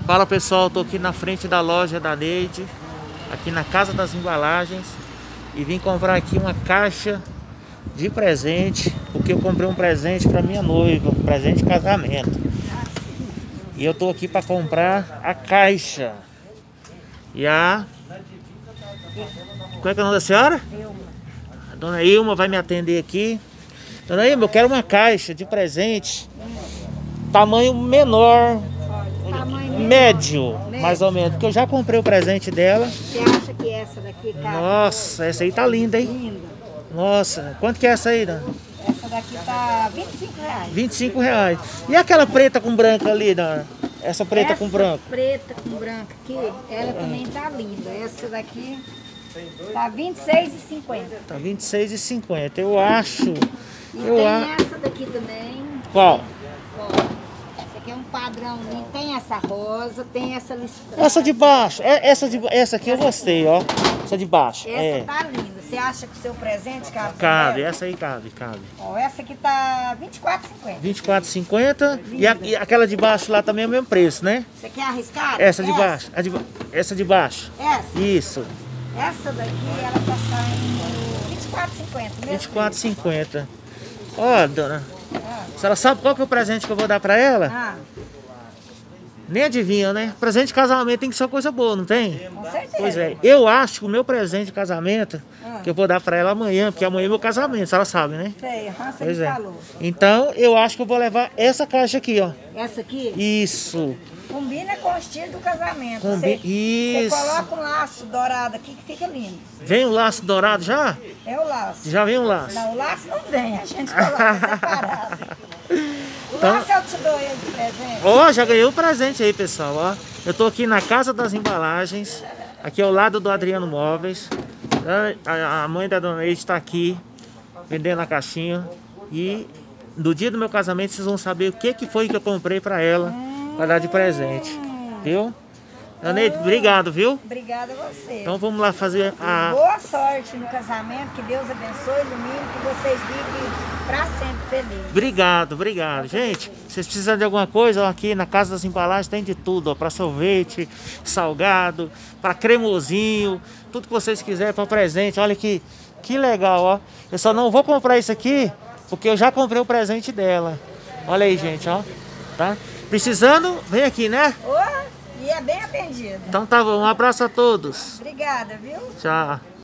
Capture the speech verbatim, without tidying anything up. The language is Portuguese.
Fala pessoal, tô aqui na frente da loja da Neide, aqui na Casa das Embalagens, e vim comprar aqui uma caixa de presente, porque eu comprei um presente para minha noiva, um presente de casamento. E eu tô aqui para comprar a caixa. E a... Qual é que é o nome da senhora? A dona Ilma vai me atender aqui. Dona Ilma, eu quero uma caixa de presente, tamanho menor, tamanho médio, médio, mais ou menos, porque eu já comprei o presente dela. Você acha que essa daqui, cara? Nossa, essa aí tá linda, hein? Linda. Nossa, quanto que é essa aí, Dona? Essa daqui tá vinte e cinco reais. vinte e cinco reais. E aquela preta com branca ali, Dona? Essa preta essa com branco? preta com branco aqui, ela também tá linda. Essa daqui tá vinte e seis reais e cinquenta centavos. Tá vinte e seis reais e cinquenta centavos, eu acho. E eu tem a... essa daqui também. Qual? Ó, essa aqui é um padrão, tem essa rosa, tem essa listrada. Essa de baixo, é, essa, de, essa aqui eu gostei, ó. Essa de baixo. Essa é. tá linda. Você acha que o seu presente cabe? Cabe, essa aí cabe, cabe. Ó, essa aqui tá vinte e quatro reais e cinquenta centavos. vinte e quatro reais e cinquenta centavos. E, a, e aquela de baixo lá também é o mesmo preço, né? Você quer arriscar? Essa de baixo. A de, essa de baixo. Essa? Isso. Essa daqui, ela tá saindo vinte e quatro reais e cinquenta centavos. vinte e quatro reais e cinquenta centavos. Ó, dona, ah. a senhora sabe qual que é o presente que eu vou dar pra ela? Ah. Nem adivinha, né? Presente de casamento tem que ser uma coisa boa, não tem? Com certeza. Pois é, eu acho que o meu presente de casamento, ah. que eu vou dar pra ela amanhã, porque amanhã é meu casamento, a senhora sabe, né? Sei, aham, você pois me é. falou. Então, eu acho que eu vou levar essa caixa aqui, ó. Essa aqui? Isso. Combina com o estilo do casamento. Combi... Você, Isso. Você coloca um laço dourado aqui que fica lindo. Vem o laço dourado já? É o laço. Já vem o laço? Não, o laço não vem, a gente coloca separado. O então... laço eu te dou aí de presente. Ó, oh, já ganhei o presente aí, pessoal, ó. Eu tô aqui na Casa das Embalagens, aqui ao lado do Adriano Móveis. A mãe da Dona Neide está aqui, vendendo a caixinha. E no dia do meu casamento vocês vão saber o que, que foi que eu comprei para ela, hum, para dar de presente, viu? Dona Neide, hum, obrigado, viu? Obrigada a você. Então vamos lá fazer a... Boa sorte no casamento, que Deus abençoe, ilumine, que vocês vivem para sempre felizes. Obrigado, obrigado. Gente, vocês precisam de alguma coisa, ó, aqui na Casa das Embalagens tem de tudo, ó, para sorvete, salgado, para cremosinho, tudo que vocês quiserem para presente. Olha que, que legal, ó. Eu só não vou comprar isso aqui, porque eu já comprei o presente dela. Olha aí, gente, ó. Tá? Precisando, vem aqui, né? Oh, e é bem atendido. Então tá bom, um abraço a todos. Obrigada, viu? Tchau.